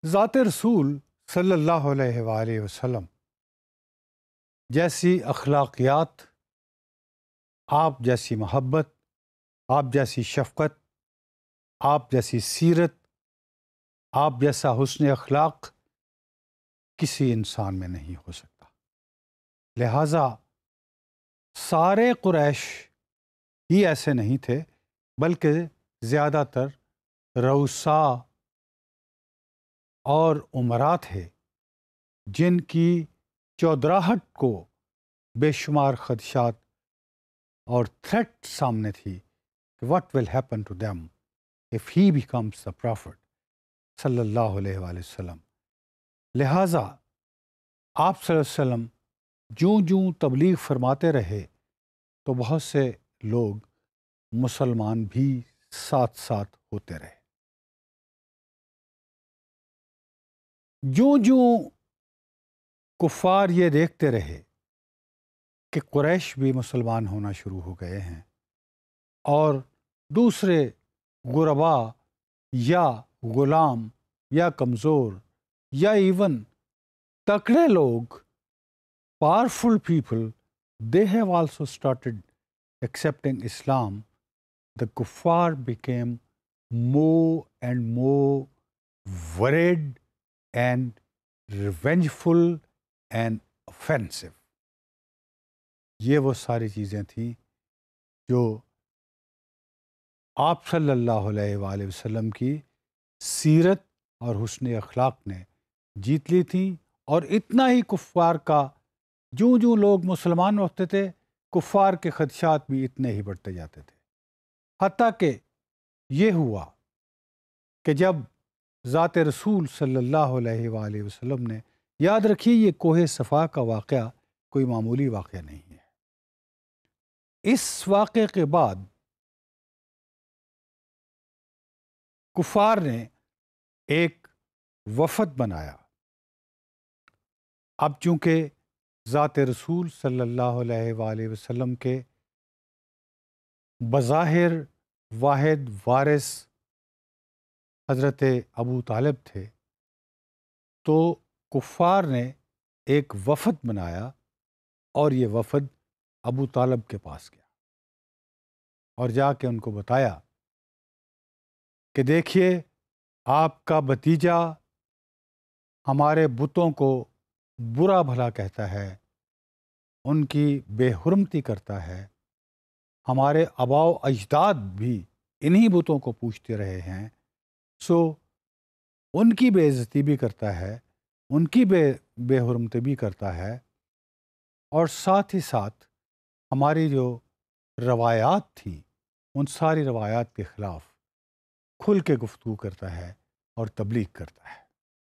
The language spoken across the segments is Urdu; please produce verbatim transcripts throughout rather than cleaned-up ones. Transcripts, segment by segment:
ذات رسول صلی اللہ علیہ وآلہ وسلم جیسی اخلاقیات، آپ جیسی محبت، آپ جیسی شفقت، آپ جیسی سیرت، آپ جیسا حسن اخلاق کسی انسان میں نہیں ہو سکتا۔ لہٰذا سارے قریش ہی ایسے نہیں تھے، بلکہ زیادہ تر رؤساء اور امراء تھے جن کی چودراہٹ کو بے شمار خدشات اور تھریٹ سامنے تھی کہ what will happen to them if he becomes the prophet صلی اللہ علیہ وآلہ وسلم۔ لہٰذا آپ صلی اللہ علیہ وسلم جوں جوں تبلیغ فرماتے رہے تو بہت سے لوگ مسلمان بھی ساتھ ساتھ ہوتے رہے۔ جوں جوں کفار یہ دیکھتے رہے کہ قریش بھی مسلمان ہونا شروع ہو گئے ہیں اور دوسرے غربا یا غلام یا کمزور یا ایون تکڑے لوگ، powerful people, they have also started accepting Islam. The kuffar became more and more worried and revengeful and offensive. یہ وہ ساری چیزیں تھیں جو آپ صلی اللہ علیہ وآلہ وسلم کی سیرت اور حسن اخلاق نے جیت لی تھیں، اور اتنا ہی کفار کا جوں جوں لوگ مسلمان ہوتے تھے کفار کے خدشات بھی اتنے ہی بڑھتے جاتے تھے، حتیٰ کہ یہ ہوا کہ جب ذات رسول صلی اللہ علیہ وآلہ وسلم نے، یاد رکھیے یہ کوہ صفا کا واقعہ کوئی معمولی واقعہ نہیں ہے، اس واقعے کے بعد کفار نے ایک وفد بنایا۔ اب چونکہ ذات رسول صلی اللہ علیہ وآلہ وسلم کے بظاہر واحد وارث حضرت ابو طالب تھے، تو کفار نے ایک وفد بنایا اور یہ وفد ابو طالب کے پاس گیا اور جا کے ان کو بتایا کہ دیکھیے آپ کا بھتیجا ہمارے بتوں کو برا بھلا کہتا ہے، ان کی بے حرمتی کرتا ہے، ہمارے آباء و اجداد بھی انہی بتوں کو پوجتے رہے ہیں، سو ان کی بے عزتی بھی کرتا ہے، ان کی بے بے حرمتی بھی کرتا ہے، اور ساتھ ہی ساتھ ہماری جو روایات تھیں ان ساری روایات کے خلاف کھل کے گفتگو کرتا ہے اور تبلیغ کرتا ہے۔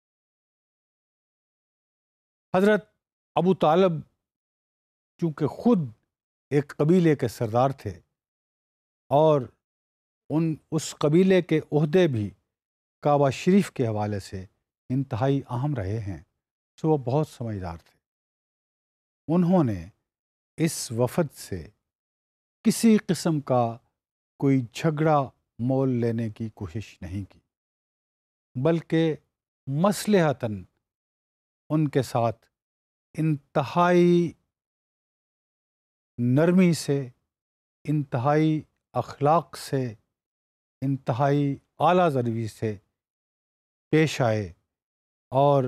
حضرت ابو طالب چونکہ خود ایک قبیلے کے سردار تھے اور ان اس قبیلے کے عہدے بھی کعبہ شریف کے حوالے سے انتہائی اہم رہے ہیں، سو وہ بہت سمجھدار تھے۔ انہوں نے اس وفد سے کسی قسم کا کوئی جھگڑا مول لینے کی کوشش نہیں کی، بلکہ مصلحتاً ان کے ساتھ انتہائی نرمی سے، انتہائی اخلاق سے، انتہائی اعلیٰ ضروی سے پیش آئے، اور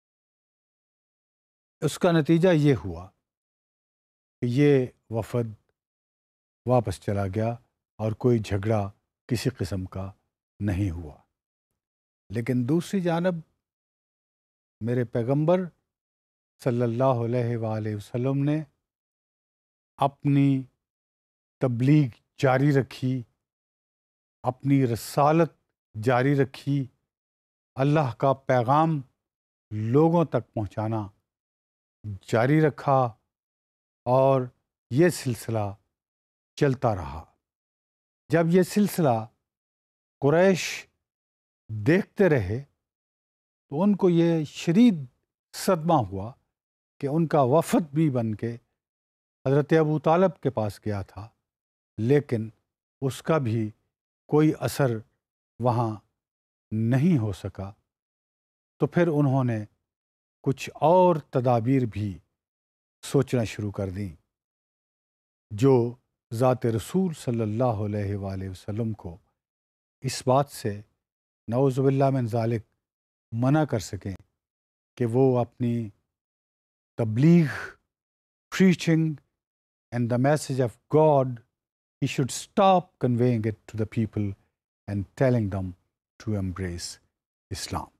اس کا نتیجہ یہ ہوا کہ یہ وفد واپس چلا گیا اور کوئی جھگڑا کسی قسم کا نہیں ہوا۔ لیکن دوسری جانب میرے پیغمبر صلی اللہ علیہ وآلہ وسلم نے اپنی تبلیغ جاری رکھی، اپنی رسالت جاری رکھی، اللہ کا پیغام لوگوں تک پہنچانا جاری رکھا، اور یہ سلسلہ چلتا رہا۔ جب یہ سلسلہ قریش دیکھتے رہے تو ان کو یہ شدید صدمہ ہوا کہ ان کا وفد بھی بن کے حضرت ابو طالب کے پاس گیا تھا، لیکن اس کا بھی کوئی اثر وہاں نہیں ہو سکا، تو پھر انہوں نے کچھ اور تدابیر بھی سوچنا شروع کر دیں جو ذات رسول صلی اللہ علیہ وآلہ وسلم کو اس بات سے نعوذ باللہ من ذالک منع کر سکیں کہ وہ اپنی تبلیغ preaching and the message of God, he should stop conveying it to the people and telling them to embrace Islam.